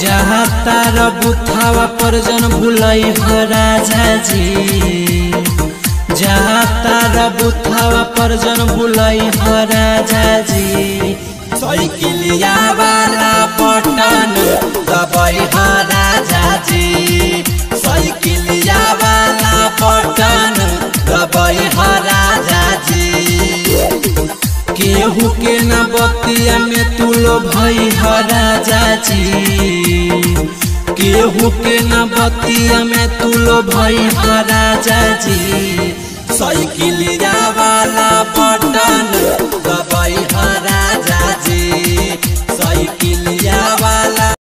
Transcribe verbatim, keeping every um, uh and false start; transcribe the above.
जहाँ तार बुथावा पर जन भुलई हो राजा जी, जहाँ तार बुथावा पर जन भुलई हो राजा जी। साइकिलिया वाला बटन दबाई हो राजा जी, साइकिलिया वाला बटन दबाई हो राजा जी। केहू के न बतिया में तू लो भई हो राजा जी, केहू के न बतिया में तू लो भई हो राजा जी। साइकिलिया वाला बटन दबाई हो राजा जी, साइकिलिया वाला